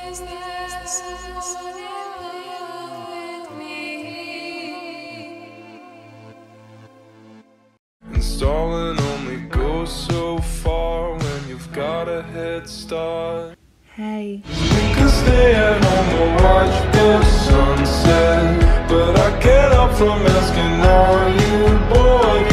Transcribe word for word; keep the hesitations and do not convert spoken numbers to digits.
Installing only goes so far when you've got a head start. Hey. We could stay at home or watch the sunset, but I can't help from asking, are you bored?